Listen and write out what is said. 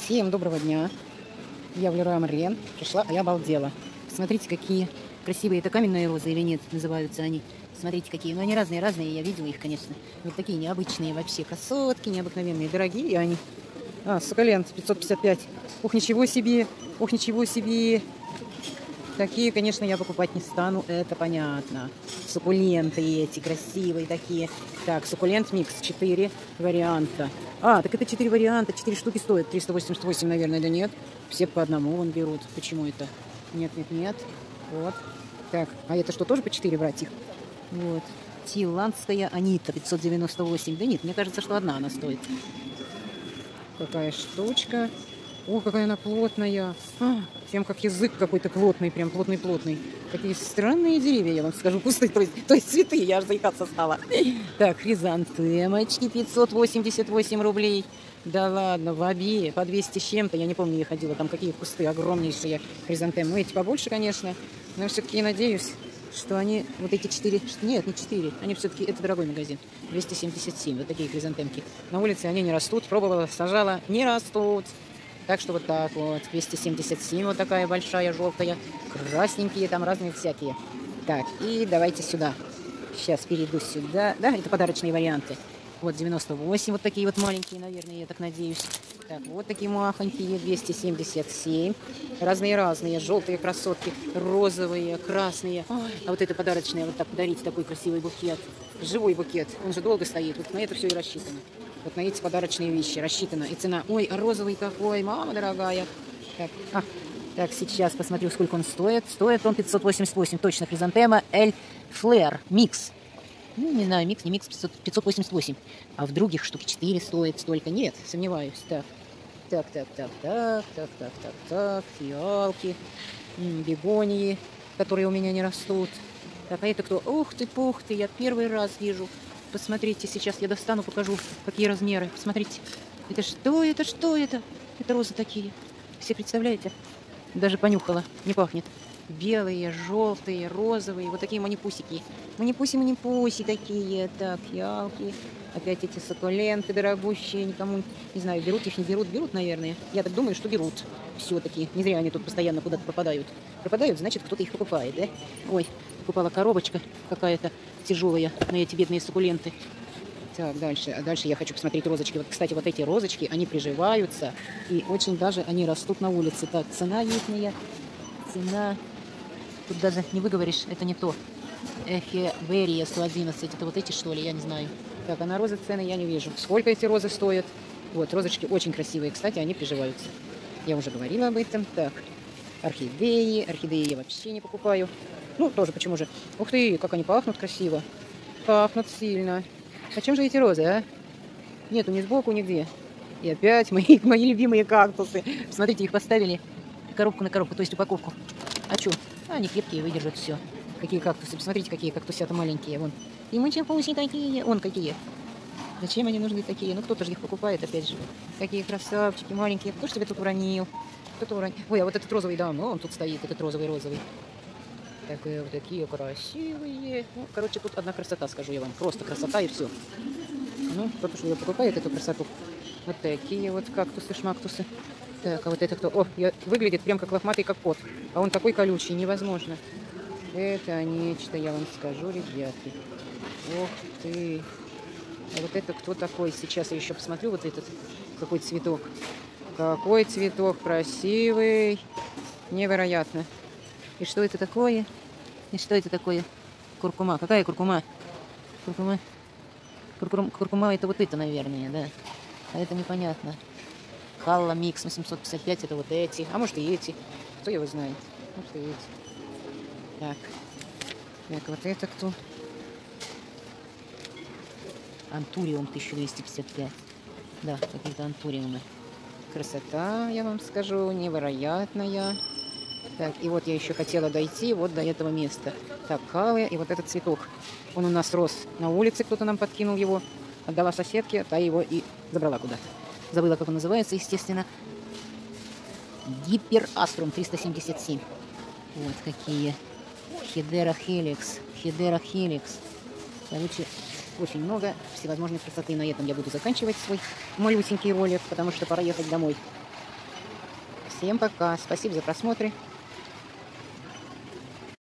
Всем доброго дня. Я в Леруа Мерлен пришла, а я обалдела. Смотрите, какие красивые. Это каменные розы или нет, называются они. Смотрите, какие. Ну, они разные, я видела их, конечно. Вот такие необычные вообще красотки, необыкновенные, дорогие они. Суккулент 555. Ух, ничего себе, ух, ничего себе. Такие, конечно, я покупать не стану, это понятно. Суккуленты эти, красивые такие. Так, суккулент микс, 4 варианта. Так это 4 варианта, 4 штуки стоят. 388, наверное, да нет? Все по одному вон берут. Почему это? Нет. Вот. Так, а это что, тоже по 4 брать их? Вот. Тиландская анита, 598. Да нет, мне кажется, что одна она стоит. Какая штучка. О, какая она плотная. Прям как язык какой-то плотный, прям плотный. Какие странные деревья, я вам скажу, кусты, то есть цветы, я аж заикаться стала. Так, хризантемочки, 588 рублей. Да ладно, в обе, по 200 с чем-то, я не помню, я ходила, там какие кусты огромнейшие хризантемы. Ну, эти побольше, конечно, но все-таки надеюсь, что они, вот эти 4, нет, не 4, они все-таки, это дорогой магазин, 277, вот такие хризантемки. На улице они не растут, пробовала, сажала, не растут. Так что вот так вот, 277, вот такая большая, желтая, красненькие, там разные всякие. Так, и давайте сюда. Сейчас перейду сюда. Да, это подарочные варианты. Вот 98, вот такие вот маленькие, наверное, я так надеюсь. Так, вот такие махонькие, 277. Разные, желтые красотки, розовые, красные. А вот это подарочные, вот так подарить такой красивый букет. Живой букет, он же долго стоит, вот на это все и рассчитано. Вот на эти подарочные вещи рассчитана. И цена, ой, розовый какой, мама дорогая. Так, сейчас посмотрю, сколько он стоит. Стоит он 588, точно, хризантема Эль Флэр, микс. Ну, не знаю, микс, не микс, 588. А в других штуки 4 стоит столько. Нет, сомневаюсь. Так, фиалки, бегонии, которые у меня не растут. Так, а это кто? Ух ты, я первый раз вижу. Посмотрите, сейчас я достану, покажу, какие размеры. Посмотрите. Это что это? Это розы такие. Все представляете? Даже понюхала. Не пахнет. Белые, желтые, розовые. Вот такие манипусики. Манипуси такие. Так, фиалки. Опять эти суккуленты дорогущие. Никому, не знаю, берут их, не берут. Берут, наверное. Я так думаю, что берут. Все-таки. Не зря они тут постоянно куда-то пропадают. Пропадают, значит, кто-то их покупает, да? Ой, покупала коробочка какая-то тяжелая на эти бедные суккуленты. Так, дальше. А дальше я хочу посмотреть розочки. Вот, кстати, вот эти розочки, они приживаются. И очень даже они растут на улице. Так, цена ихняя. Цена. Тут даже не выговоришь, это не то. Эхеверия 111. Это вот эти, что ли? Я не знаю. Так, а на розы цены я не вижу. Сколько эти розы стоят? Вот, розочки очень красивые. Кстати, они приживаются. Я уже говорила об этом. Так, орхидеи. Орхидеи я вообще не покупаю. Ну, тоже, почему же? Ух ты, как они пахнут красиво. Пахнут сильно. А чем же эти розы, а? Нету ни сбоку, нигде. И опять мои любимые кактусы. Посмотрите, их поставили коробку на коробку, то есть упаковку. А что? Они крепкие, выдержат все. Какие кактусы? Посмотрите, какие кактусята маленькие. Вон. И мучи такие. Вон какие. Зачем они нужны такие? Ну, кто-то же их покупает, опять же. Какие красавчики маленькие. Кто же тебе тут уронил? Кто-то уронил. Ой, а вот этот розовый давно, он тут стоит, этот розовый. Такие вот такие красивые. Ну, короче, тут одна красота, скажу я вам. Просто красота и все. Ну, кто-то же ее покупает, эту красоту. Вот такие вот кактусы-шмактусы. Так, а вот это кто? О, выглядит прям как лохматый, как кот. А он такой колючий, невозможно. Это нечто, я вам скажу, ребятки. Ох ты. А вот это кто такой? Сейчас я еще посмотрю вот этот, какой цветок. Какой цветок красивый. Невероятно. И что это такое? Куркума. Какая куркума? Куркума это вот это, наверное, да. А это непонятно. Халла микс 855, это вот эти. А может и эти. Кто его знает? Может и эти. Так, вот это кто? Антуриум 1255. Да, какие-то антуриумы. Красота, я вам скажу, невероятная. Так, и вот я еще хотела дойти вот до этого места. Так, калия, и вот этот цветок. Он у нас рос на улице, кто-то нам подкинул его. Отдала соседке, та его и забрала куда-то. Забыла, как он называется, естественно. Гипераструм 377. Вот какие. Хедера хеликс. Короче, очень много всевозможной красоты. На этом я буду заканчивать свой малюсенький ролик, потому что пора ехать домой. Всем пока. Спасибо за просмотры.